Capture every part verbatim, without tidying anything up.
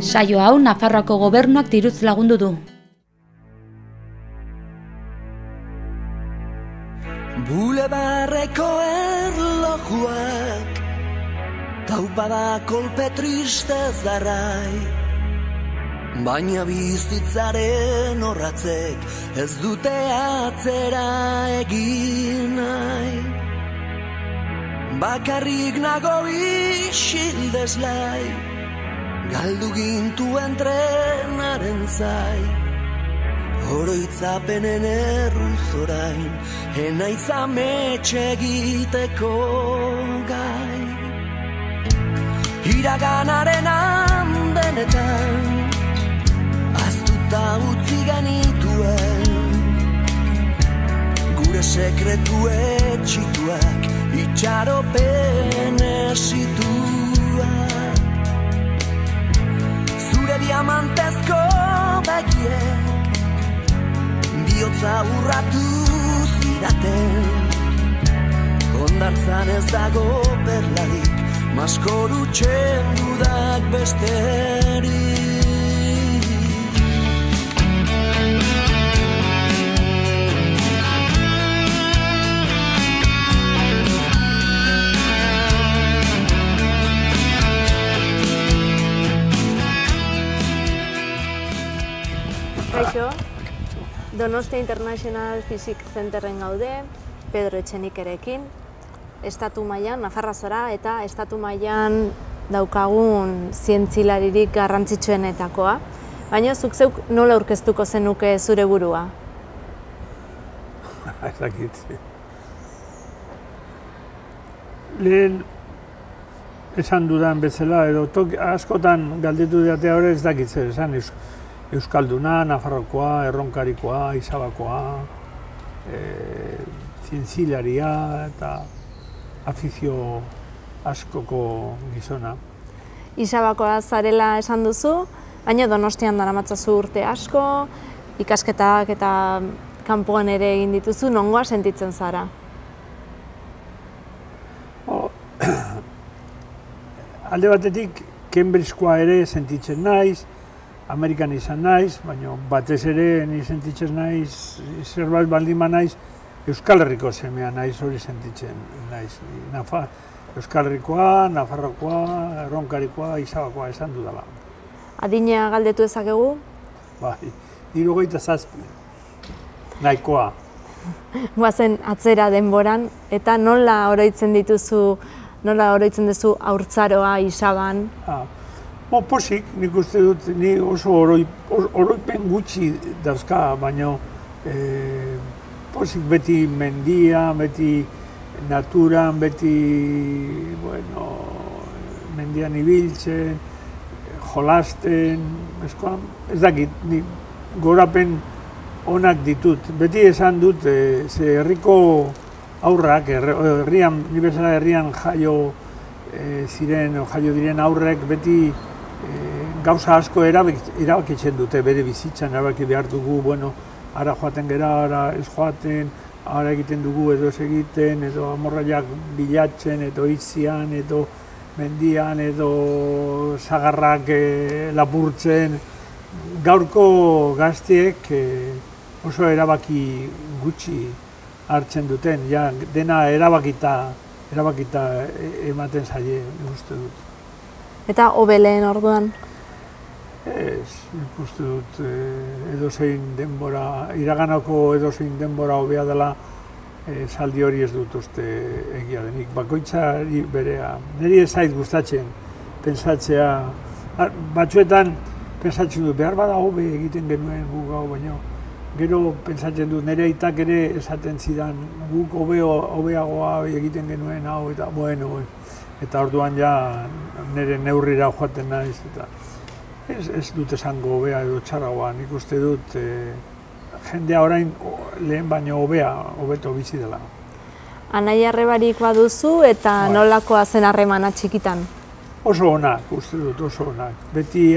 Saio hau Nafarroako gobernuak diruz lagundu du. Bulebarreko erlojuak taupada kolpe tristez darrai, baina bizitzaren horratzek ez dute atzera egin nahi. Bakarrik nago isildeslai, galdu gintuen trenaren zai, oroitzapenen erruz orain, enaiz ametxe egiteko gai. Iraganaren andenetan aztuta utzi genituen, gure sekretu etxituak itxaropen esituak. Zure diamantezko begiek bihotza urratu zidaten, hondartzan ez dago perlarik, maskoru txendudak besterik. Kaixo, Donostia International Physics Centerren gaude, Pedro Etxenikerekin, estatu mailan, Nafarra zora, eta estatu mailan daukagun zientzilaririk garrantzitsuenetakoa. Baina zuk zeuk nola aurkeztuko zenuke zure burua? Ez dakit. Lehen esan dudan bezala, edo askotan galdetu diatea hori ez dakit zer esan, Euskalduna, Nafarrokoa, Erronkarikoa, Izabakoa, zientzilaria eta afizio askoko gizona. Izabakoa zarela esan duzu, baina Donostian daramatzazu urte asko, ikasketak eta kanpoan ere egin dituzu, nongoa sentitzen zara? Alde batetik, Cambridgekoa ere sentitzen naiz, Amerikan izan naiz, baina batez ere ni sentitzen naiz, zerbait baldin naiz, Euskal Herriko semea naiz, hori sentitzen naiz. Euskal Herrikoa, Nafarrokoa, Erronkarikoa, Izabakoa esan dudala. Adina galdetu ezakegu? Bai, hirurogeita zazpi, nahikoa. Guazen atzera denboran, eta nola oroitzen dituzu, nola oroitzen duzu haurtzaroa Izaban? Bo, posik, nik uste dut, ni oso oroipen gutxi dauzka, baina posik beti mendia, beti naturan, beti, bueno, mendian ibiltzen, jolasten, ez dakit, ni gorapen onak ditut. Beti esan dut, ze herriko aurrak, herrian, ni bezala herrian jaio ziren, jaio diren aurrek, beti gauza asko erabakitzen dute bere bizitzan, erabaki behar dugu, bueno, ara joaten gera, ara ez joaten, ara egiten dugu edo ez egiten, edo amorraiak bilatzen, edo itzian, edo mendian, edo sagarrak lapurtzen. Gaurko gazteek oso erabaki gutxi hartzen duten, ja, dena erabakita, erabakita ematen zaie, uste dut. Eta hobeleen orduan? Ez, nik uste dut edozein denbora, iraganako edozein denbora hobea dela, zaldi hori ez dut uste egia denik. Bakoitzari berea, niri ez zait gustatzen pentsatzea, batzuetan pentsatzen dut, behar bada hobe egiten genuen guk hau, baina gero pentsatzen dut, nire aitak ere esaten zidan, guk hobeagoa egiten genuen hau, eta bueno, eta orduan ja nire neurrira joaten naiz, eta ez dut esango hobea edo txarragoa, nik uste dut jendea orain lehen baino hobea, hobeto bizi dela. Anai arrebarik baduzu eta nolakoa zen harremana txikitan? Oso onak, uste dut, oso onak. Beti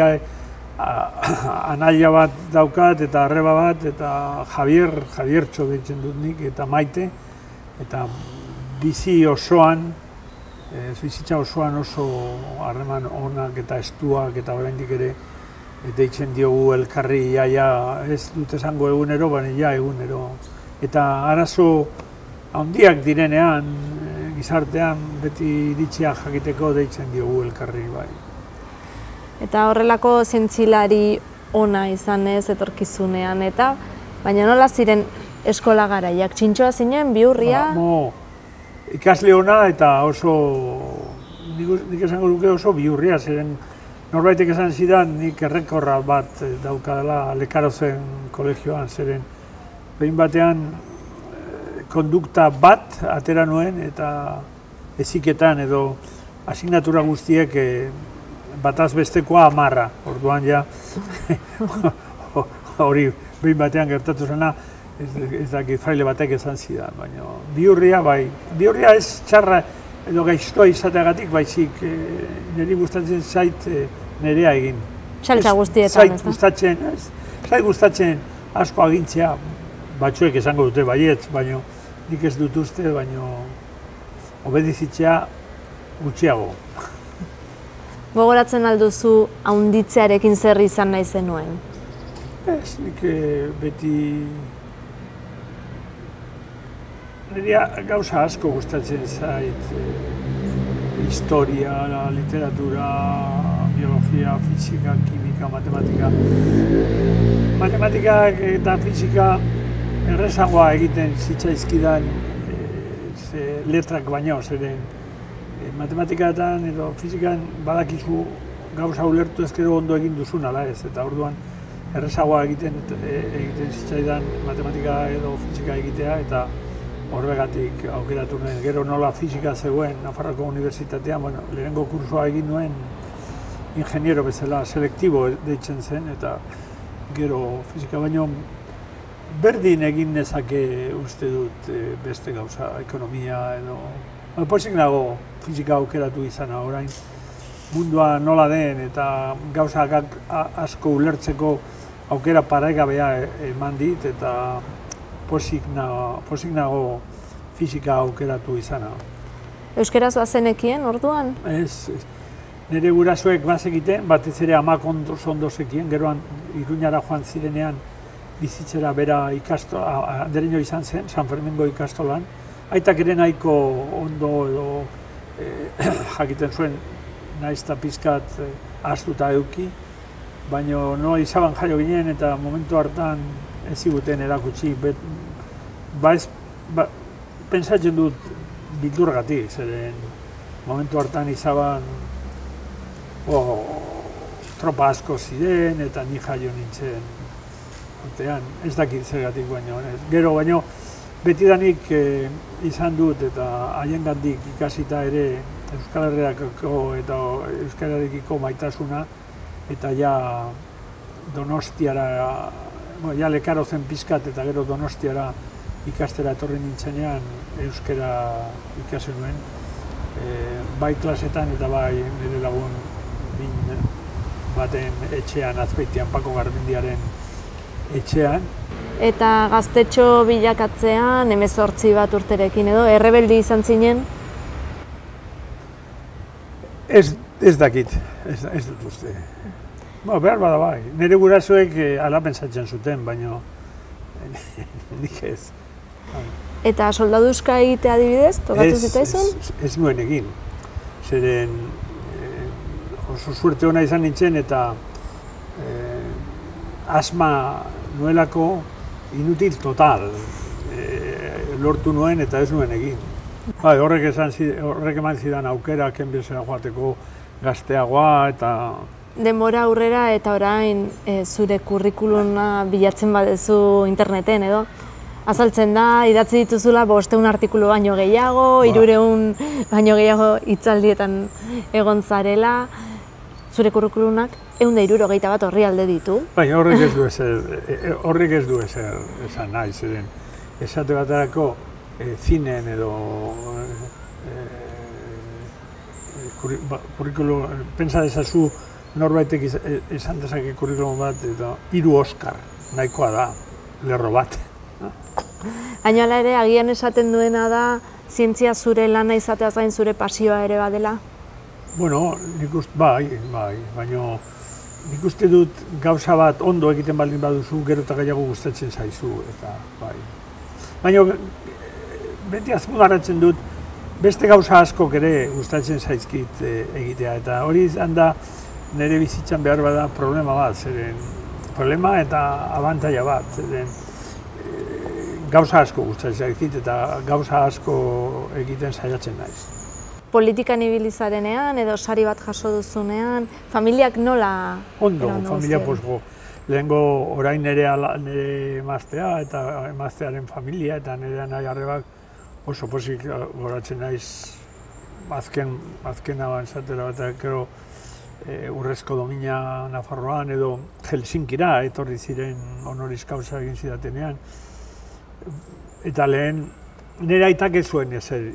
anaia bat daukat eta arreba bat, eta Javier, Javiertxo deitzen dut nik, eta Maite, eta bizi osoan, bizitza osoan oso harreman onak eta estuak eta oraindik ere deitzen diogu elkarri ja, ja, ez dut esango egunero, baina ja egunero. Eta arazo handiak direnean, gizartean beti iritzia jakiteko deitzen diogu elkarri bai. Eta horrelako zientzilari ona izan ez etorkizunean, eta baina nola ziren eskola garaiak? Txintxoa zinen, bihurria? Ba, mo, ikasle ona eta oso, nik, nik esango duke oso bihurria, ziren norbaitek esan zidan nik errekorra bat daukadala Lekarozen kolegioan, ziren behin batean kondukta bat atera nuen eta heziketan edo asignatura guztiek bataz bestekoa hamarra, orduan ja hori behin batean gertatu zena, ez dakit fraile batek esan zidan, baina bihurria bai, bihurria ez txarra edo gaiztoa izateagatik, baizik niri gustatzen zait nerea egin. Saltza guztietan, ez da? Gustatzen, ez, zait gustatzen asko agintzea, batzuek esango dute baietz, baina nik ez dut uste, baina obedizitzea gutxiago. Gogoratzen alduzu haunditzearekin zer izan nahi zenuen? Ez, nik beti nirea gauza asko gustatzen zait, historia, literatura, biologia, fisika, kimika, matematika. Matematika eta fisika errezagoa egiten zitzaizkidan letrak baino, zeren matematikatan edo fizikan badakizu gauza ulertu ezkero ondo egin duzun ala ez, eta orduan errezagoa egiten egiten zitzaidan matematika edo fisika egitea, eta horregatik aukeratu nuen. Gero nola fisika zegoen Nafarroako Unibertsitatean, bueno, lehenengo kursoa egin nuen ingeniero bezala selektibo deitzen zen, eta gero fisika baino berdin egin nezake uste dut beste gauza, ekonomia edo... Pozik nago fisika aukeratu izana orain, mundua nola den eta gauzak asko ulertzeko aukera paraigabea eman dit, eta pozik nago fisika aukeratu izana. Euskaraz bazenekien orduan? Ez, nire gurasoek bazekiten, batez ere amak ondo zekien, geroan Iruñara joan zirenean bizitzera bera ikastola, andereño izan zen, San Fermingo ikastolan. Aitak ere nahiko ondo edo jakiten zuen naizta pizkat ahaztuta euki, baina nola izaban jaio ginen eta momentu hartan ez ziguten erakutsi. Ba ez, pentsatzen dut bildurgatik, zeren momentu hartan izaban tropa asko ziren eta ni jaio nintzen urtean, ez dakit zergatik baino. Gero baino, betidanik izan dut eta haiengandik ikasita ere Euskal Herriako eta Euskal Herrikiko maitasuna, eta ja Donostiara, ja Lekarozen pizkat eta gero Donostiara ikastera etorri nintzenean euskara ikasi nuen, bai klasetan eta bai nire lagun bin baten etxean, Azpeitian, Pako Garmendiaren etxean. Eta gaztetxo bilakatzean, hemezortzi bat urterekin edo, errebeldi izan zinen? Ez, ez dakit, ez, ez dut uste. Ba, behar bada bai, nire gurasoek ala pentsatzen zuten, baina nik ez. Eta soldaduzka egitea adibidez, tokatu zitaizun? Ez, ez, ez nuen egin. Zeren oso suerte ona izan nintzen eta asma nuelako inutil total lortu nuen eta ez nuen egin. Bai, horrek eman zidan aukera kenbezera joateko gazteagoa eta... Denbora aurrera eta orain zure kurrikuluna bilatzen badezu interneten edo? Azaltzen da, idatzi dituzula bosteun artikulu baino gehiago, hirureun baino gehiago hitzaldietan egon zarela. Zure kurrikulunak ehun eta hirurogeita bat orrialde ditu. Bai, horrek ez du ezer, horrek ez du ezer esan nahi, zeren esate baterako zinen edo kurrikulum, pentsa dezazu norbaitek esan dezake kurrikulum bat eta hiru Oskar nahikoa da, lerro bat. Baina hala ere, agian esaten duena da, zientzia zure lana izateaz gain zure pasioa ere badela? Bueno, nik uste, bai, bai, baina nik uste dut gauza bat ondo egiten baldin baduzu, gero eta gehiago gustatzen zaizu, eta bai. Baina, beti azpimarratzen dut, beste gauza askok ere gustatzen zaizkit egitea, eta hori izan da nire bizitzan behar bada problema bat, zeren problema eta abantaila bat, zeren gauza asko gustatzen zaizkit eta gauza asko egiten saiatzen naiz. Politikan ibilizarenean edo sari bat jaso duzunean, familiak nola? Ondo, familia posgo. Lehengo orain nire emaztea eta emaztearen familia eta nire nahi arrebak oso posik goratzen naiz azken, azken abantzatera bat, gero e, urrezko domina Nafarroan edo Helsinkira etorri ziren honoris causa egin zidatenean. Eta lehen nire aitak ez zuen ezer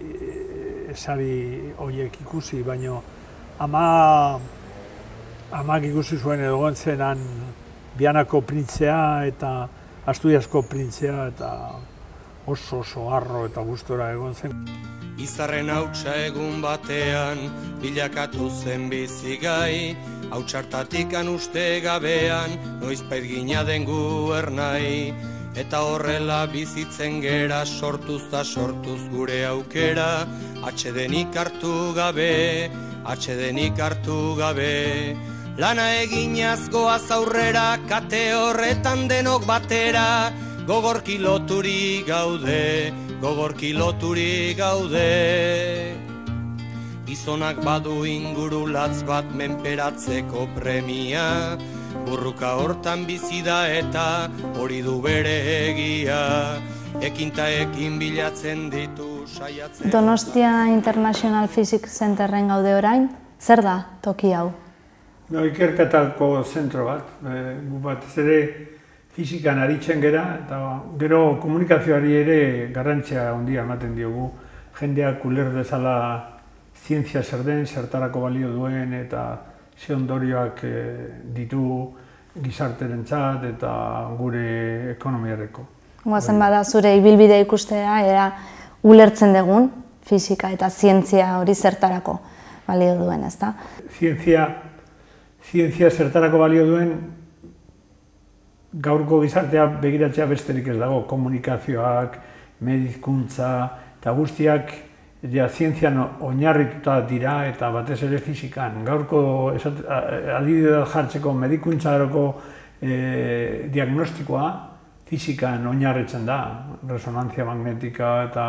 sari horiek ikusi, baina ama amak ikusi zuen edo gontzenan Bianako printzea eta Asturiasko printzea eta oso oso harro eta gustora egon zen. Izarren hautsa egun batean bilakatu zen bizigai, hautsartatikan uste gabean noizbait gina den gu ernai. Eta horrela bizitzen gera sortuz da sortuz gure aukera, atsedenik hartu gabe, atsedenik hartu gabe. Lana eginaz goaz aurrera, kate horretan denok batera, gogorki loturi gaude, gogorki loturi gaude. Gizonak badu inguru latz bat menperatzeko premia, burruka hortan bizi da eta hori du bere egia, ekinta ekin bilatzen ditu saiatzen. Donostia International Physics Centerren gaude orain, zer da toki hau? No, ikerketako zentro bat, e, batez ere fizikan aritzen gera, eta gero komunikazioari ere garrantzia handia ematen diogu, jendeak uler dezala zientzia zer den, zertarako balio duen, eta ze ondorioak e, ditu gizarterentzat eta gure ekonomiareko. Guazen bada zure ibilbidea ikustea, era ulertzen dugun fisika eta zientzia hori zertarako balio duen, ezta? Zientzia, zientzia zertarako balio duen gaurko gizartea begiratzea besterik ez dago, komunikazioak, medikuntza eta guztiak ja, zientzian oinarrituta dira eta batez ere fizikan. Gaurko adibide jartzeko medikuntzarako e, diagnostikoa fizikan oinarritzen da. Resonantzia magnetika eta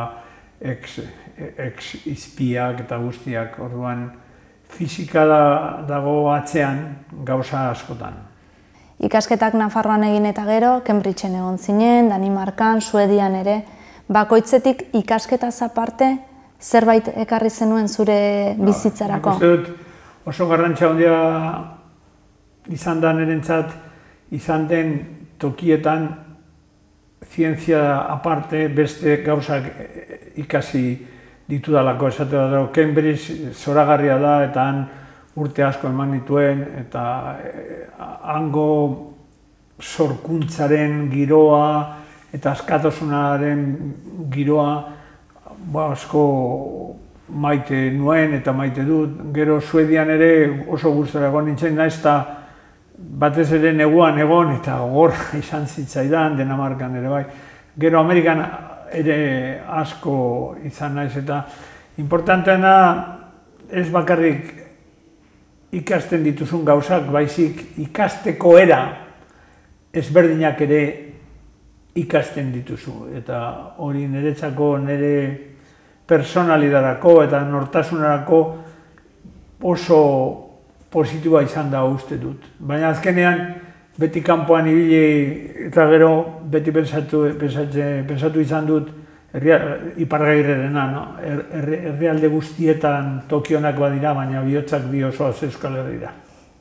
X-izpiak eta guztiak. Orduan, fizika da, dago atzean gauza askotan. Ikasketak Nafarroan egin eta gero, Cambridgeen egon zinen, Danimarkan, Suedian ere, bakoitzetik ikasketaz aparte, zerbait ekarri zenuen zure bizitzarako? Uste dut oso garrantzia handia izan da nirentzat, izan den tokietan zientzia aparte beste gauzak ikasi ditudalako. Esate da, Cambridge zoragarria da eta han urte asko eman dituen eta hango sorkuntzaren giroa eta askatasunaren giroa Ba, asko maite nuen eta maite dut. Gero Suedian ere oso gustora egon nintzen naiz eta batez ere neguan egon eta gogorra izan zitzaidan, Dinamarkan ere bai. Gero Amerikan ere asko izan naiz eta importanteena ez bakarrik ikasten dituzun gauzak, baizik ikasteko era ezberdinak ere ikasten dituzu. Eta hori niretzako, nire personalidarako eta nortasunarako oso positiboa izan da uste dut. Baina azkenean beti kanpoan ibili eta gero beti pensatu, pensatu, pensatu izan dut ipargairrerena, no? Er, er, herrialde guztietan tokionak badira, baina bihotzak bi oso Euskal Herrira.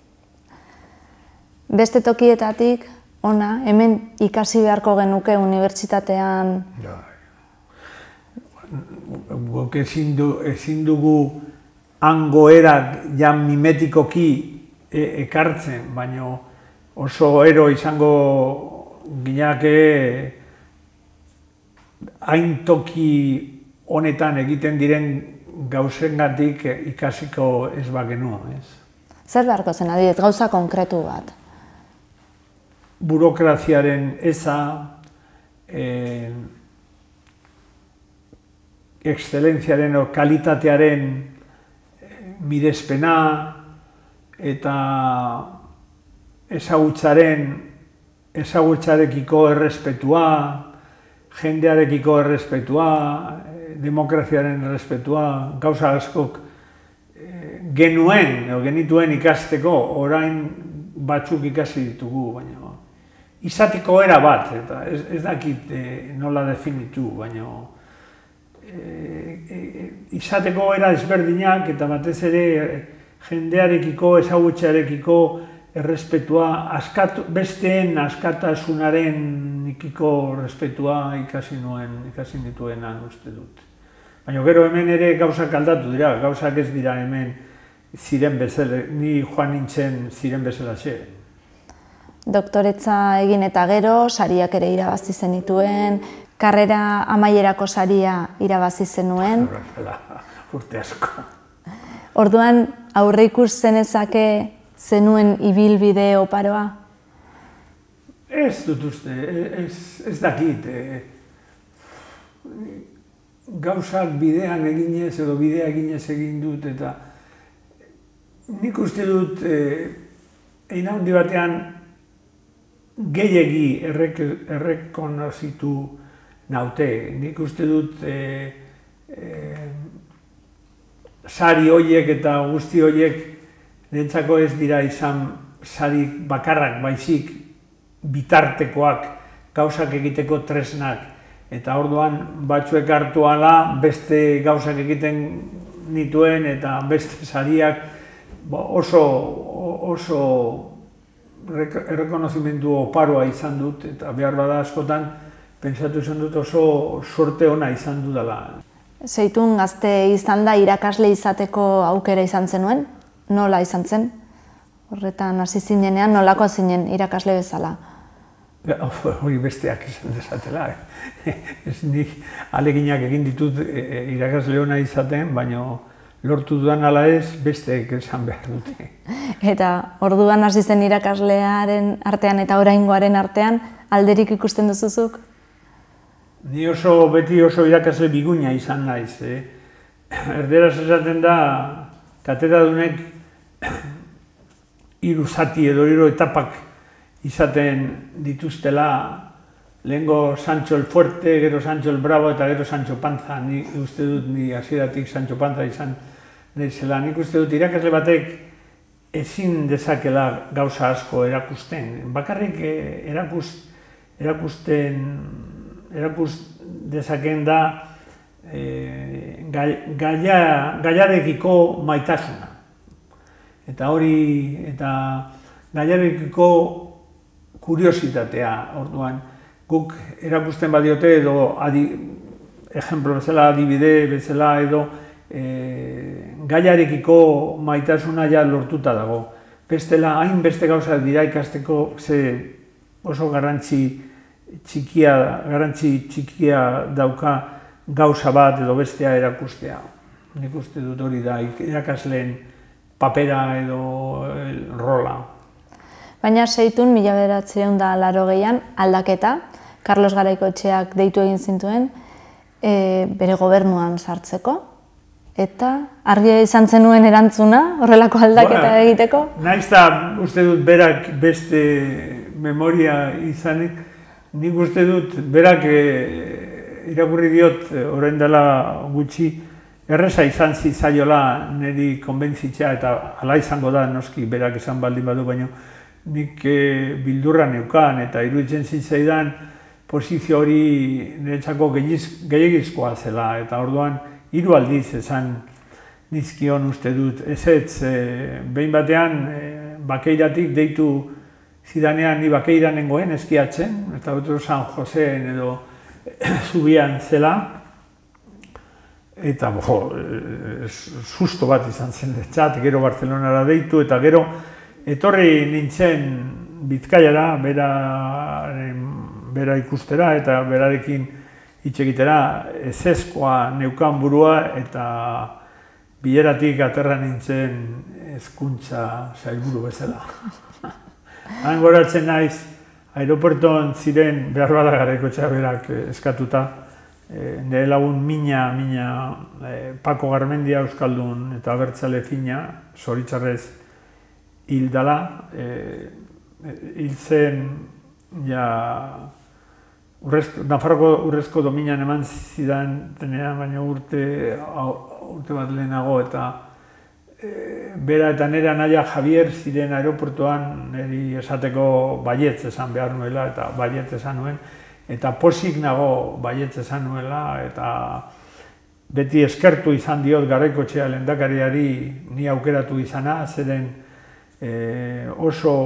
Beste tokietatik, ona, hemen ikasi beharko genuke unibertsitatean? Ja. Guk ezin, du, ezin dugu hango erak ja mimetikoki e, ekartzen, baina oso ero izango ginake hain toki honetan egiten diren gauzengatik ikasiko ez bagenu, ez? Zer beharko zen, adibidez, gauza konkretu bat? Burokraziaren eza, eh, excelentziaren o kalitatearen mirespena eta ezagutzaren ezagutzarekiko errespetua, jendearekiko errespetua, demokraziaren errespetua, gauza askok genuen, edo genituen ikasteko, orain batzuk ikasi ditugu, baina izateko era bat, eta ez, ez dakit nola definitu, baina izateko era ezberdinak eta batez ere jendearekiko, ezagutzarekiko errespetua, askatu, besteen askatasunaren ikiko errespetua ikasi nuen, ikasi nituenan uste dut. Baina gero hemen ere gauzak aldatu dira, gauzak ez dira hemen ziren bezala, ni joan nintzen ziren bezala xe. Doktoretza egin eta gero, sariak ere irabazi zenituen, karrera amaierako saria irabazi zenuen. Urte asko. Orduan, aurre ikus zenezake zenuen ibilbide oparoa? Ez dut uste, ez, ez dakit. Gauzak bidean eginez edo bidea eginez egin dut eta nik uste dut egin handi batean gehiegi errekonozitu naute. Nik uste dut sari horiek eta guzti horiek niretzako ez dira izan sari bakarrak baizik bitartekoak gauzak egiteko tresnak. Eta orduan batzuek hartu ala beste gauzak egiten nituen eta beste sariak oso oso errekonozimendu oparoa izan dut eta behar bada askotan pentsatu izan dut oso sorte ona izan dudala. Zeitun gazte izan da irakasle izateko aukera izan zenuen? Nola izan zen? Horretan hasi zinenean nolako zinen irakasle bezala? Hori besteak izan dezatela. Ez nik aleginak egin ditut irakasle ona izaten, baina lortu dudan ala ez besteek esan behar dute. Eta orduan hasi zen irakaslearen artean eta oraingoaren artean alderik ikusten duzuzuk? Ni oso beti oso irakasle biguina izan naiz. Erderaz esaten da katedраdunek hiru zati edo hiru etapak izaten dituztela, lehengo Sancho el Fuerte, gero Sancho el Bravo eta gero Sancho Panza. Ni uste dut ni hasieratik Sancho Panza izan naizela. Nik uste dut irakasle batek ezin dezakela gauza asko erakusten. Bakarrik erakusten erakust dezaken da gaiarekiko maitasuna. Eta hori, eta gaiarekiko kuriositatea, orduan, guk erakusten badiote edo, ejemplo bezala, adibide bezala edo, gaiarekiko maitasuna ja lortuta dago. Bestela, hain beste gauza dira ikasteko ze oso garrantzi txikia, garrantzi txikia dauka gauza bat edo bestea erakustea. Nik uste dut hori da, irakasleen papera edo rola. Baina seitun, mila bederatziehun eta laurogeian aldaketa, Carlos Garaikoetxeak deitu egin zintuen bere gobernuan sartzeko. Eta argia izan zenuen erantzuna, horrelako aldaketa egiteko? Naiz da, uste dut berak beste memoria izanik, nik uste dut berak irakurri diot orain dela gutxi erreza izan zitzaiola niri konbentzitzea eta hala izango da noski berak esan baldin badu, baina nik bildurra neukan eta iruditzen zitzaidan posizio hori niretzako gehiagizkoa zela eta orduan hiru aldiz esan nizkion uste dut. Ezetz, behin batean Bakeiratik deitu zidanean ni Bakeiran nengoen eskiatzen, eta otro San Joseen edo zubian zela. Eta, bo, susto bat izan zen detzat, gero Barcelonara deitu, eta gero etorri nintzen Bizkaiara, bera ikustera, eta berarekin hitz egitera ezezkoa neukan burua, eta bileratik aterra nintzen hezkuntza sailburu bezala. Han goratzen naiz, aeroportoan ziren behar bada Garaikoetxea berak eskatuta, nire lagun mina, mina Pako Garmendia euskaldun eta abertzale fina, zoritzarrez hil dala, hil zen, ja, Nafarroko urrezko dominan eman zidan tenean, baina urte, urte bat lehenago, eta e, bera eta nire anaia Javier ziren aeroportuan niri esateko baietz esan behar nuela, eta baietz esan nuen, eta posik nago baietz esan nuela, eta beti eskertu izan diot Garaikoetxea lehendakariari ni aukeratu izana, zeren e, oso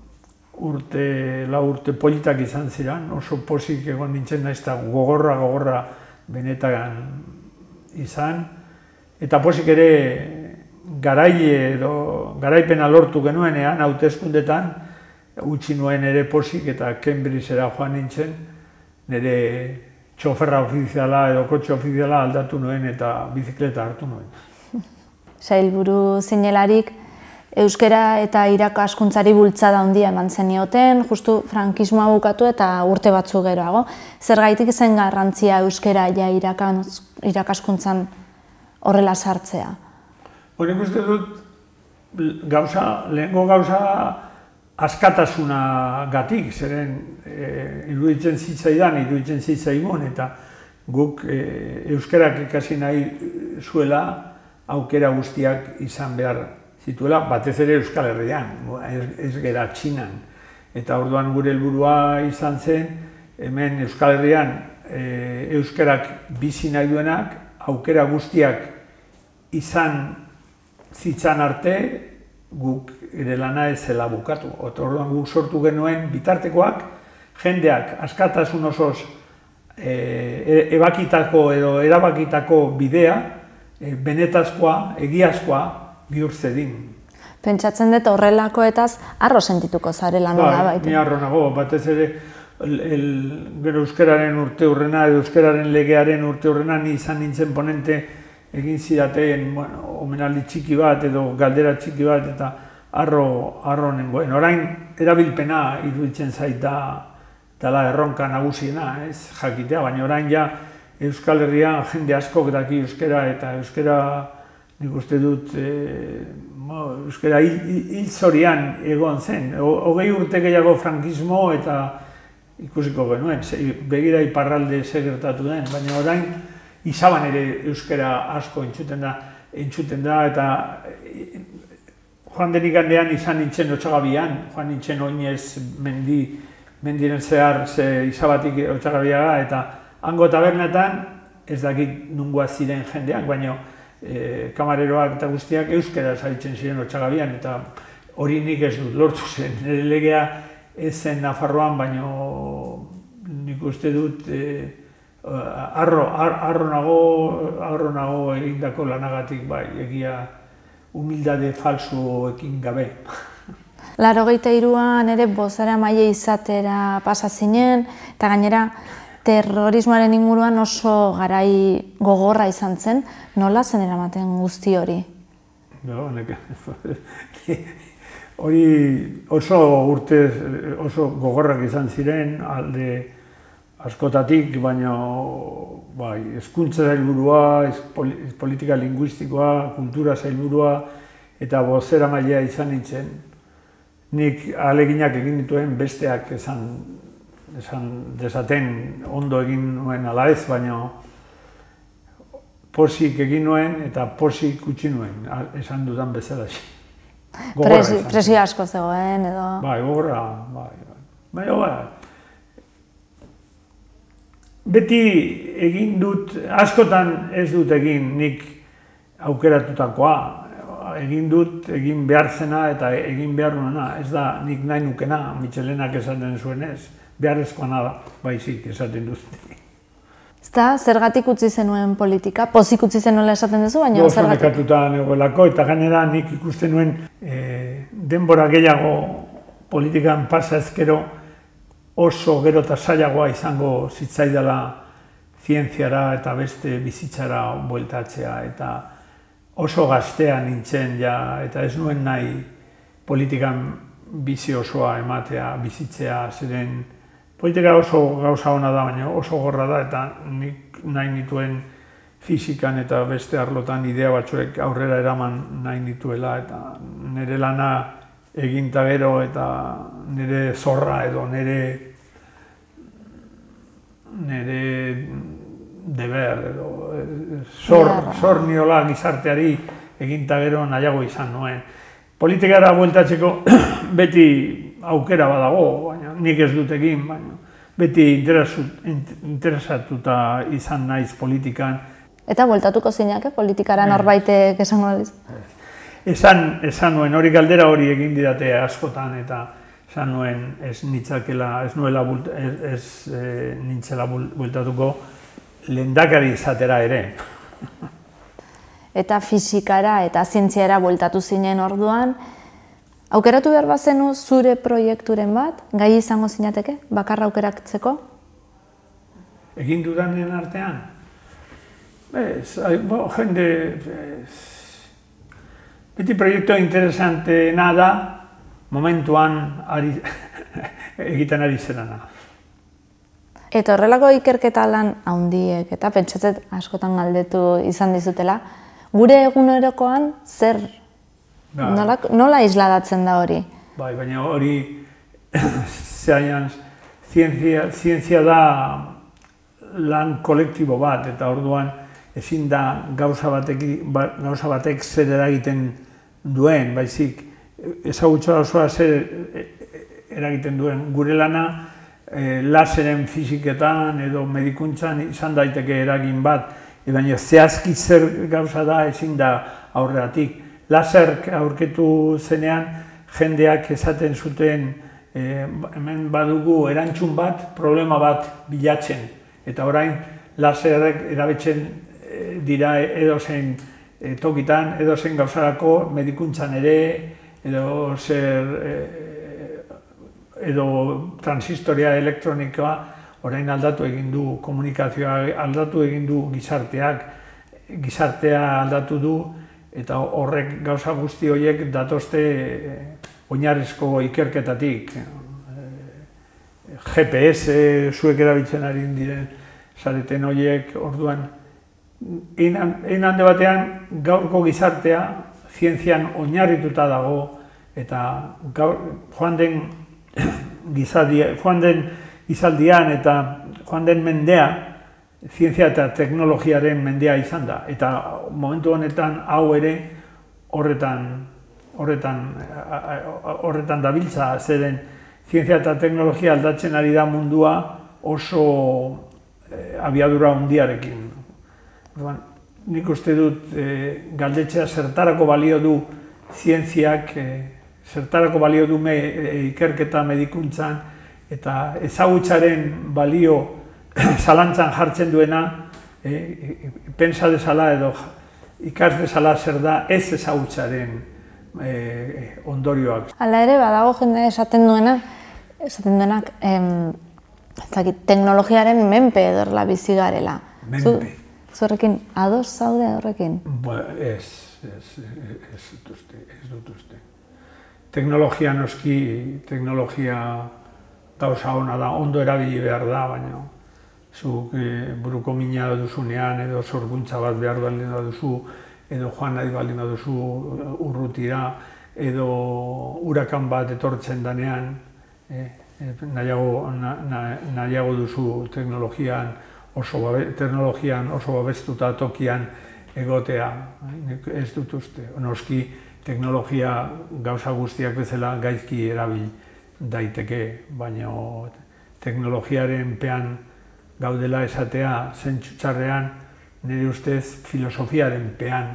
urte, lau urte politak izan ziren, oso posik egon nintzen naiz eta gogorra, gogorra benetan izan. Eta posik ere garaile edo garaipena lortu genuenean, hauteskundetan, utzi nuen ere posik eta Cambridgera joan nintzen, nire txoferra ofiziala edo kotxe ofiziala aldatu nuen eta bizikleta hartu nuen. Sailburu zinelarik, euskara eta irakaskuntzari bultzada handia eman zenioten, justu frankismoa bukatu eta urte batzu geroago. Zergaitik zen garrantzia euskara ja irakaskuntzan horrela sartzea? Horrek uste dut gauza, lehengo gauza askatasuna gatik, zeren iruditzen zitzaidan, iruditzen zitzaigun, eta guk euskarak ikasi nahi zuela aukera guztiak izan behar zituela, batez ere Euskal Herrian, ez gera Txinan. Eta orduan gure helburua izan zen, hemen Euskal Herrian euskarak bizi nahi duenak, aukera guztiak izan zitzan arte, guk ere lana ez zela bukatu. Orduan guk sortu genuen bitartekoak, jendeak askatasun osoz ebakitako edo erabakitako bidea, benetazkoa, egiazkoa, bihurtze din. Pentsatzen dut horrelakoetaz harro sentituko zarela nola baita. Ni harro nago, batez ere gero euskararen urte hurrena edo euskararen legearen urte hurrena ni izan nintzen ponente egin zidaten omenaldi txiki bat edo galdera txiki bat eta harro harro nengoen. Orain erabilpena iruditzen zaita dela erronka nagusiena, ez jakitea, baina orain ja Euskal Herrian jende askok daki euskara eta euskara nik uste dut, euskara hil zorian egon zen. Hogei urte gehiago frankismo eta ikusiko genuen, begira iparralde ze gertatu den, baina orain izaban ere euskara asko entzuten da, entzuten da, eta joan den igandean izan nintzen Otsagabian, joan nintzen oinez mendi, mendiren zehar ze izabatik Otsagabiaga, eta hango tabernetan ez dakit nungoa ziren jendeak, baina kamareroak eta guztiak euskara zaritzen ziren Otsagabian, eta hori nik ez dut lortu zen. Nire legea ez zen Nafarroan, baina nik uste dut harro nago egindako lanagatik, bai, egia humildade falsuekin gabe. Laurogeita hiruan ere bozeramaile izatera pasa zinen, eta gainera terrorismoaren inguruan oso garai gogorra izan zen, nola zen eramaten guzti hori? Hori oso urtez, oso gogorrak izan ziren, alde askotatik, baina hezkuntza sailburua, politika linguistikoa, kultura sailburua eta bozeramailea izan nintzen. Nik ahaleginak egin dituen besteak esan esan dezaten ondo egin nuen ala ez, baina posik egin nuen eta posik utzi nuen, esan dudan bezala. Presio asko zegoen edo... Bai, gogorra, bai. Baina, bai. Beti egin dut, askotan ez dut egin nik aukeratutakoa. Egin dut, egin behar zena eta egin behar nuena. Ez da nik nahi nukena, Michelenak esaten zuen ez. Beharrezkoa nada, baizik esaten dut. Ezta, zergatik utzi zenuen politika? Pozik utzi zenuela esaten duzu, baina zergatik? Oso nekatuta negoelako, eta gainera nik ikusten nuen denbora gehiago politikan pasa ezkero oso gero eta zailagoa izango zitzaidala zientziara eta beste bizitzara bueltatzea. Eta oso gaztea nintzen ja, eta ez nuen nahi politikan bizi osoa ematea, bizitzea, ziren politika oso gauza ona da, baina oso gorra da, eta nik nahi nituen fizikan eta beste arlotan idea batzuek aurrera eraman nahi nituela, eta nire lana eginta gero eta nire zorra edo nire nire deber edo zor, zor niola gizarteari eginta gero nahiago izan nuen. Politikara bueltatzeko beti aukera badago, baina nik ez dut egin, baina beti interesatuta izan naiz politikan. Eta bueltatuko zinake politikara norbaitek esango aldiz? Esan, esan nuen, hori galdera hori egin didate askotan, eta esan nuen ez nintzakela, ez nuela ez, ez e, nintzela bueltatuko lehendakari izatera ere. Eta fizikara eta zientziara bueltatu zinen orduan, aukeratu behar bazenu zure proiekturen bat, gai izango zinateke, bakarra aukeratzeko? Egin dudanen artean? Ez, bo, jende, ez, beti proiektu interesanteena da, momentuan ari, egiten ari zerana. Eta horrelako ikerketa lan handiek, eta pentsatzet askotan galdetu izan dizutela, gure egunerokoan zer, ba, nola, nola isladatzen da hori? Bai, baina hori, zehaian, zientzia, zientzia da lan kolektibo bat, eta orduan ezin da gauza batek, gauza batek zer eragiten duen, baizik, ezagutza osoa zer eragiten duen. Gure lana, eh, laseren fiziketan edo medikuntzan izan daiteke eragin bat, baina zehazki zer gauza da ezin da aurreratik. Laser aurketu zenean jendeak esaten zuten eh, hemen badugu erantzun bat, problema bat bilatzen. Eta orain laserrek erabiltzen eh, dira edozein eh, tokitan, edozein gauzarako medikuntzan ere, edo zer eh, edo transistoria elektronikoa orain aldatu egin du, komunikazioa aldatu egin du gizarteak, gizartea aldatu du, eta horrek gauza guzti horiek datozte oinarrizko ikerketatik. G P S zuek erabiltzen ari diren zareten horiek, orduan, hein hande batean gaurko gizartea zientzian oinarrituta dago, eta gaur, joan den gizaldia, joan den izaldian eta joan den mendea, zientzia eta teknologiaren mendea izan da. Eta momentu honetan hau ere horretan, horretan, horretan dabiltza, zeren zientzia eta teknologia aldatzen ari da mundua oso eh, abiadura handiarekin. Nik uste dut eh, galdetzea zertarako balio du zientziak, eh, zertarako balio du me, eh, ikerketa medikuntzan, eta ezagutzaren balio zalantzan jartzen duena, eh, pensa dezala edo ikas dezala zer da ez ezagutzaren eh, ondorioak. Hala ere, badago jende esaten duena, esaten duenak, em, ezakit, teknologiaren menpe edorla bizi garela. Menpe. Zurrekin, ados zaude horrekin? Ba, ez, ez, ez dut uste, ez dut uste. Teknologia noski, teknologia gauza hona da, ondo erabili behar da, baina zuk e, buruko mina duzunean edo sorkuntza bat behar baldin duzu, edo joan nahi baldin duzu urrutira, edo urakan bat etortzen danean, e, e, nahiago, na, na, nahiago duzu teknologian oso, babe, teknologian oso babestuta tokian egotea. Ez dut uste, noski teknologia gauza guztiak bezala gaizki erabil daiteke, baina teknologiaren pean gaudela esatea zentzu txarrean, nire ustez filosofiaren pean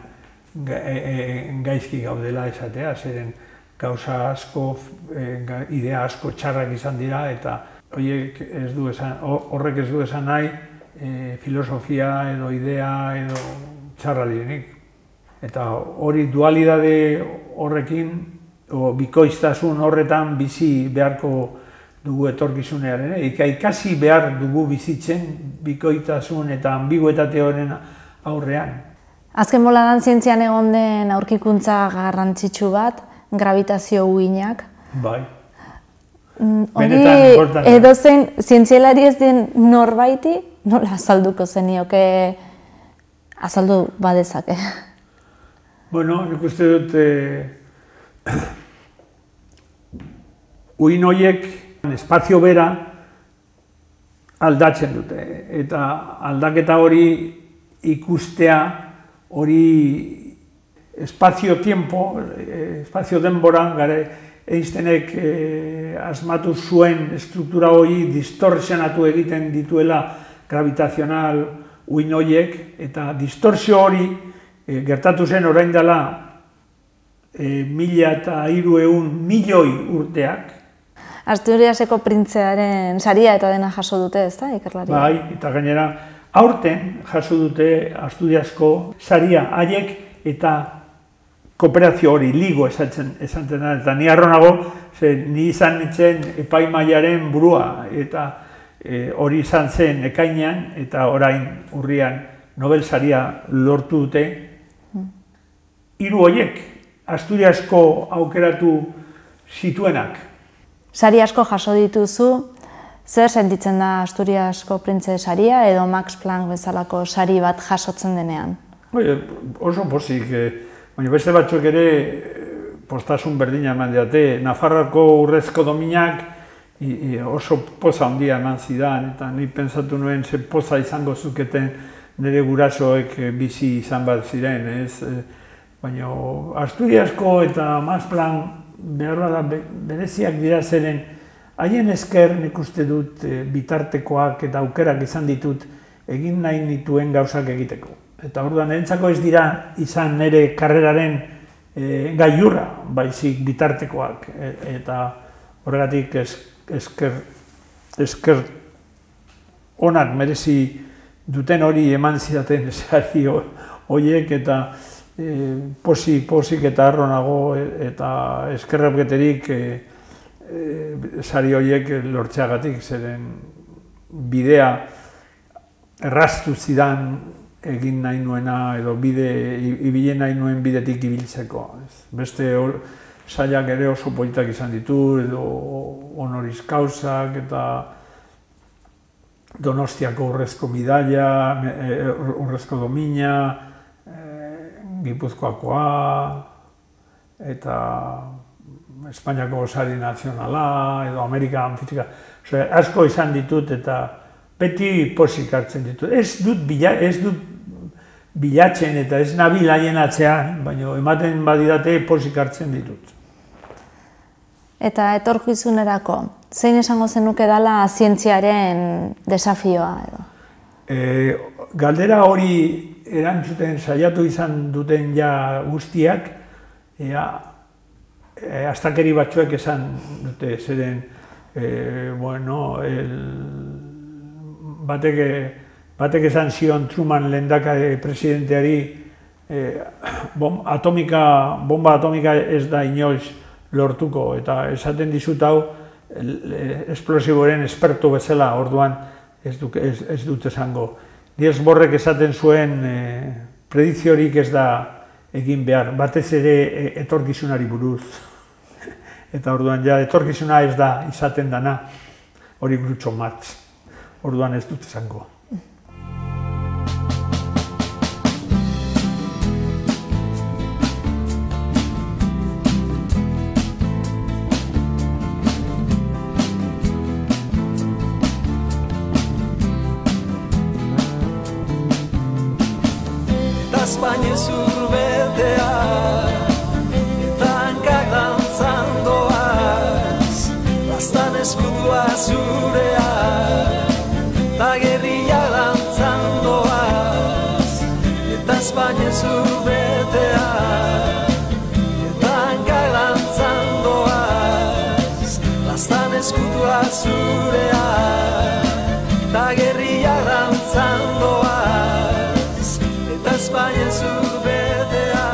gaizki gaudela esatea, zeren gauza asko, idea asko txarrak izan dira, eta horiek ez du esan, horrek ez du esan nahi filosofia edo idea edo txarra direnik. Eta hori dualidade horrekin, o bikoiztasun horretan bizi beharko dugu etorkizunean, eka ikasi behar dugu bizitzen bikoitasun eta ambiguetate horren aurrean. Azken boladan zientzian egon den aurkikuntza garrantzitsu bat, gravitazio uhinak. Bai. Hori edozein zientzialari ez den norbaiti, nola azalduko zenioke azaldu badezake? Bueno, nik uste dut uhin horiek espazio bera aldatzen dute. Eta aldaketa hori ikustea, hori espazio-tiempo, espazio-denbora, gara Einsteinek asmatu zuen estruktura hori distorsionatu egiten dituela gravitazional uhin horiek, eta distorsio hori gertatu zen orain dela mila eta hiruehun milioi urteak. Asturiaseko printzearen saria eta dena jaso dute, ez da, ikerlaria? Bai, eta gainera, aurten jaso dute Asturiasko saria haiek eta kooperazio hori, ligo esaten da, eta ni harronago, ni izan nintzen epaimaiaren burua, eta hori izan zen ekainean, eta orain urrian Nobel saria lortu dute. Hiru horiek, Asturiasko aukeratu zituenak. Sari asko jaso dituzu, zer sentitzen da Asturiasko printze saria edo Max Planck bezalako sari bat jasotzen denean? Oso pozik, baina beste batzuk ere postasun berdina eman diate. Nafarroako urrezko dominak oso poza handia eman zidan, eta ni pentsatu nuen ze poza izango zuketen nire gurasoek bizi izan bat ziren, ez? Baina Asturiasko eta Max Planck behar da bereziak dira zeren, haien esker nik uste dut bitartekoak eta aukerak izan ditut egin nahi nituen gauzak egiteko. Eta orduan, niretzako ez dira izan nire karreraren gailurra, baizik bitartekoak. Eta horregatik esker onak merezi duten hori eman zidaten sari horiek, eta pozik eta harronago eta eskerrapketerik sari horiek lortzeagatik, zeren bidea erraztu zidan egin nahi nuena edo ibile nahi nuen bidetik ibiltzeko. Beste sailak ere oso politak izan ditu, edo honoris causak eta Donostiako urrezko midaia, urrezko domina, Gipuzkoakoa, eta Espainiako sari nazionala, edo Amerikan fizika. Asko izan ditut eta beti pozik hartzen ditut. Ez dut bilatzen eta ez nabil haien atzean, baina ematen badidate pozik hartzen ditut. Eta etorkizunerako, zein esango zenuke dela zientziaren desafioa edo? Galdera hori erantzuten saiatu izan duten ja guztiak, astakeri batzuek esan dute, zeren, bueno, batek esan zion Truman lehendakari presidenteari, bomba atomika ez da inoiz lortuko, eta esaten dizut hau esplosiboren esperto bezala, orduan ez dut esango. Niels Bohrrek esaten zuen prediziorik ez da egin behar, batez ere etorkizunari buruz. Eta orduan ja etorkizuna ez da izaten dana, hori Groucho Marx. Orduan ez dut esango. España zurbetea eta hankak dantzan doaz, lastan eskutua zurea eta gerrilla dantzan doaz, eta España zurbetea eta hankak dantzan doaz, lastan eskutua zurea eta gerrilla dantzan doaz, España zurbetea,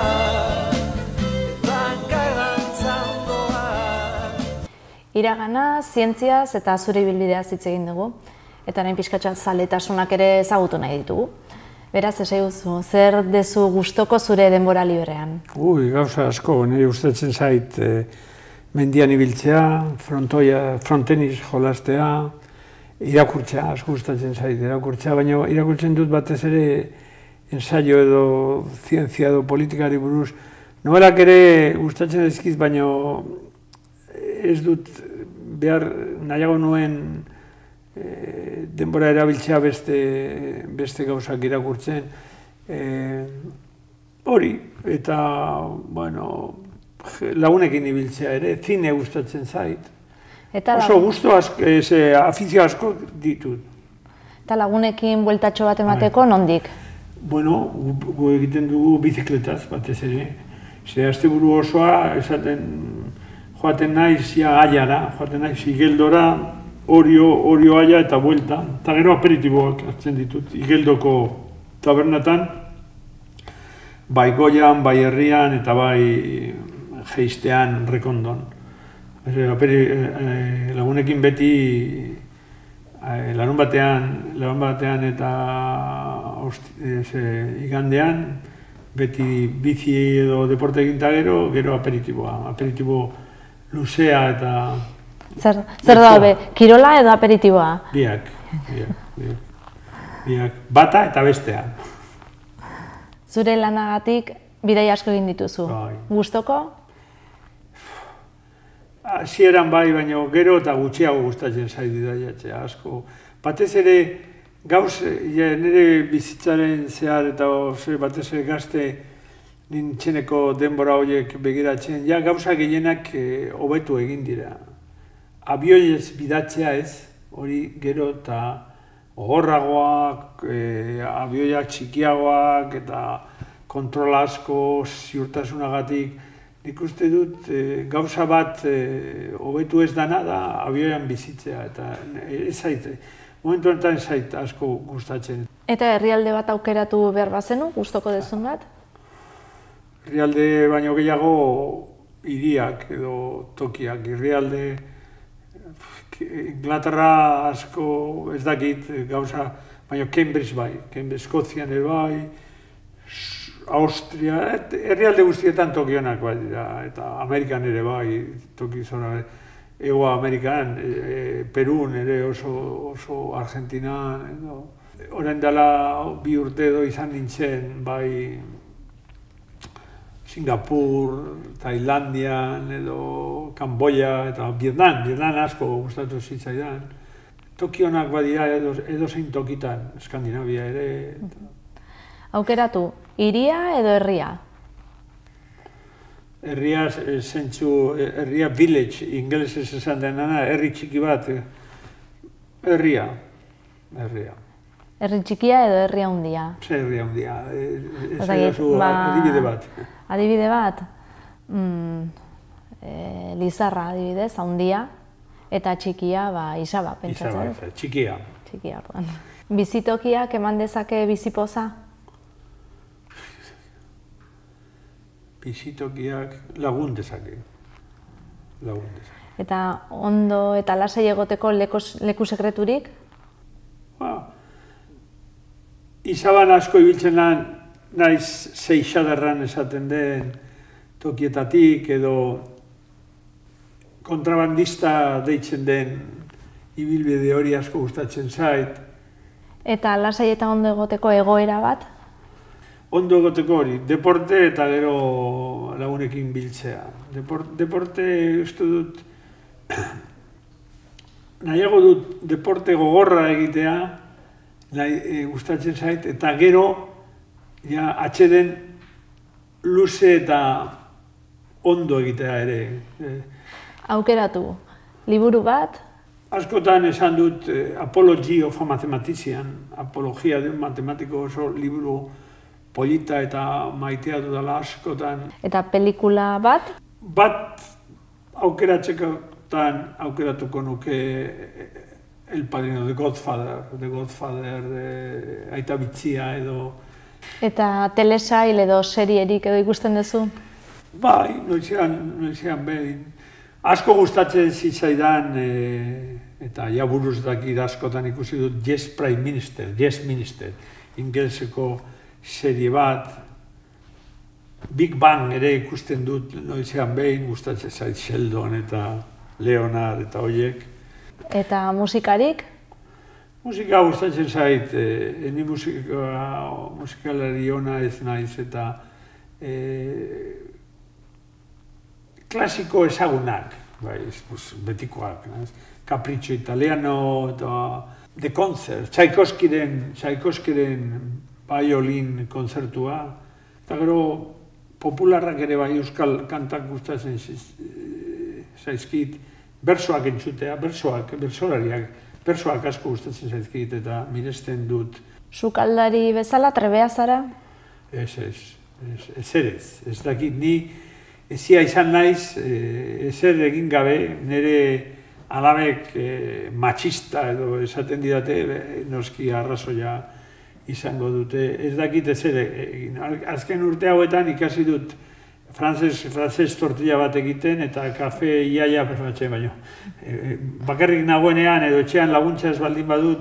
eta dantzan doaz. Iragana, zientziaz eta zure ibilbideaz hitz egin dugu, eta orain pixkatxo zaletasunak ere ezagutu nahi ditugu. Beraz, esai duzu, zer dezu gustoko zure denbora librean? Ui, gauza asko, nire gustatzen zait e, mendian ibiltzea, frontoia, frontenis jolastea, irakurtzea, asko gustatzen zait irakurtzea, baina irakurtzen dut batez ere ensaio edo zientzia edo politikari buruz. Nobelak ere gustatzen dizkit, baina ez dut behar nahiago nuen e, denbora erabiltzea beste, beste gauzak irakurtzen. E, hori, eta bueno, lagunekin ibiltzea ere, zine gustatzen zait. Eta oso gustu asko, eze, afizio asko ditut. Eta lagunekin bueltatxo bat emateko nondik? Bueno, gu, gu egiten dugu bizikletaz batez ere. Ze asteburu osoa esaten joaten naiz ja aiara, joaten naiz Igeldora, Orio, Orio aia eta buelta. Eta gero aperitiboak hartzen ditut, Igeldoko tabernatan, bai Goian, bai Herrian eta bai Jeistean, Rekondon. Aperi, eh, lagunekin beti eh, larun batean, larun batean eta eh, igandean, beti bizi edo deporte egin eta gero, gero aperitiboa. Aperitibo luzea eta... Zer, zer da hobe, kirola edo aperitiboa? Biak, biak, biak, biak. Bata eta bestea. Zure lanagatik bidai asko egin dituzu. Bai. Gustoko? Hasieran bai, baina gero eta gutxiago gustatzen zait bidaiatzea asko. Batez ere, gauz, ja, nire bizitzaren zehar eta oze, batez ere gazte nintzeneko denbora horiek begiratzen, ja gauza gehienak hobetu e, egin dira. Abioiez bidatzea ez, hori gero eta gogorragoak, e, abioiak txikiagoak eta kontrol asko, ziurtasunagatik. Nik uste dut e, gauza bat hobetu e, ez dana da abioian bizitzea eta ez zait, momentu honetan ez zait asko gustatzen. Eta herrialde bat aukeratu behar bazenu, gustoko dezun bat? Herrialde baino gehiago hiriak edo tokiak, herrialde Inglaterra asko ez dakit gauza, baina Cambridge bai, Cambridge Eskozian ere bai, Austria, herrialde guztietan tokionak bai dira, eta Amerikan ere bai, toki zora, Ego Amerikan, e, Perun ere oso, oso Argentinan, edo. Orain dela bi urte edo izan nintzen, bai Singapur, Tailandian, edo Kamboya, eta Vietnam, Vietnam asko gustatu zitzaidan. Tokionak badira edo, edo zein tokitan, Skandinavia ere. Aukeratu, hiria edo herria? Herria zentzu, herria village, ingelesez esan denana, herri txiki bat, herria, herria. Herri txikia edo herri handia? Zer herri handia, ez edazu adibide bat. Adibide bat? Mm, e, Lizarra adibidez, handia, eta txikia, ba, Isaba, pentsatzen. Isaba, txikia. Txikia, orduan. Bizitokiak eman dezake bizipoza? Bizitokiak lagun dezake. Lagun dezake. Eta ondo eta lasai egoteko leku sekreturik? Ba, Isaban asko ibiltzen lan, naiz seixadarran esaten den tokietatik, edo kontrabandista deitzen den ibilbide hori asko gustatzen zait. Eta lasai eta ondo egoteko egoera bat? Ondo egoteko hori, deporte eta gero lagunekin biltzea. Deport, deporte, uste dut, nahiago dut deporte gogorra egitea, nahi, e, gustatzen zait, eta gero ja, atxeden luze eta ondo egitea ere. Aukeratu, liburu bat? Askotan esan dut eh, Apology of a Mathematician, apologia de un matematiko, oso liburu polita eta maitea dudala askotan. Eta pelikula bat? Bat aukeratzekotan aukeratuko nuke El Padrino, The Godfather, The Godfather, eh, Aita Bitzia edo... Eta telesail edo serierik edo ikusten duzu? Bai, noizean, noizean behin. Asko gustatzen zitzaidan, eh, eta ja buruz dakit askotan ikusi dut, Yes Prime Minister, Yes Minister. ingeleseko serie bat, Big Bang ere ikusten dut noizean behin, gustatzen zait Sheldon eta Leonard eta horiek. Eta musikarik? Musika gustatzen zait, e, ni musika, musikalari ona ez naiz eta e, klasiko ezagunak, bai, pues, betikoak, naiz? Capriccio Italiano eta The Concert, Tchaikovskyren, Tchaikovskyren biolin kontzertua, eta gero popularrak ere bai euskal kantak gustatzen zaizkit, bersoak entzutea, bersoak, bersolariak, bersoak asko gustatzen zaizkit eta miresten dut. Sukaldari bezala trebea zara? Ez, ez, ez, ez ez, ez dakit, ni ezia izan naiz, ezer egin gabe, nire alabek matxista edo esaten didate, noski arrazoia izango dute, ez dakit ezer egin. Azken urte hauetan ikasi dut frantzes tortilla bat egiten eta kafe iaia perfatzen baino. Bakarrik nagoenean edo etxean laguntza ez baldin badut,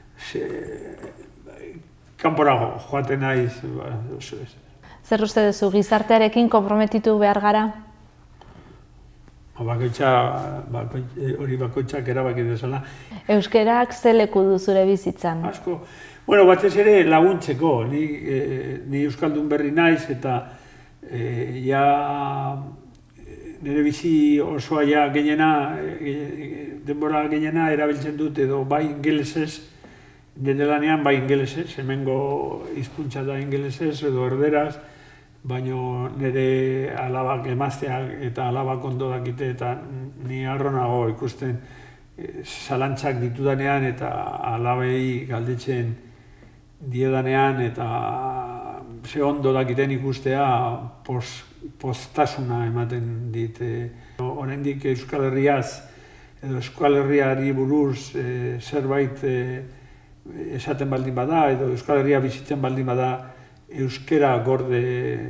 kanpora joaten naiz. Zer uste duzu, gizartearekin konprometitu behar gara? Bakoitza, hori bakoitzak erabaki dezala. Euskerak ze leku du zure bizitzan? Asko. Bueno, batez ere laguntzeko. Ni, ni euskaldun berri naiz eta e, ja nire bizi osoa ja gehiena, denbora gehiena erabiltzen dut edo bai ingelesez, nire lanean bai ingelesez, hemengo hizkuntza da ingelesez edo erderaz, baina nire alabak emazteak eta alabak ondo dakite eta ni harronago ikusten zalantzak ditudanean eta alabei galdetzen diedanean eta ze ondo dakiten ikustea poztasuna ematen dit. Oraindik Euskal Herriaz edo Euskal Herriari buruz zerbait esaten baldin bada edo Euskal Herria bizitzen baldin bada euskera gorde,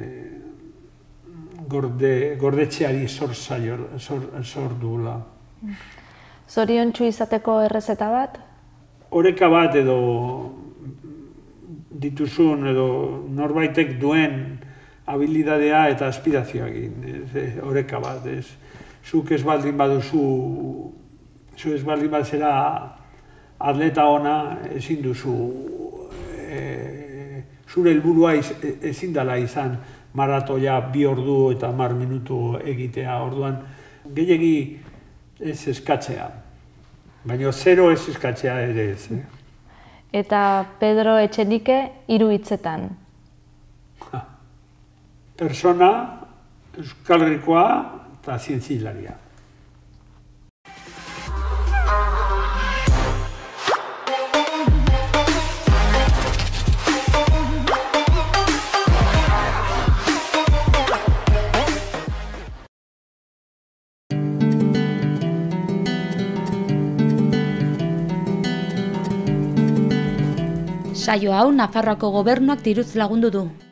gorde, gordetxeari zor, zor, zor duela. Zoriontsu izateko errezeta bat? Oreka bat edo dituzun edo norbaitek duen habilidadea eta aspirazioakin, oreka bat. Ez. Zuk ez baldin baduzu, zu ez baldin bat zera atleta ona, ezin duzu zure helburua ezin dela izan maratoia bi ordu eta hamar minutu egitea. Orduan, gehiegi ez eskatzea, baina zero ez eskatzea ere ez. Eh? Eta Pedro Etxenike hiru hitzetan? Persona, Euskal Herrikoa eta zientzilaria. Saio hau Nafarroako Gobernuak diruz lagundu du.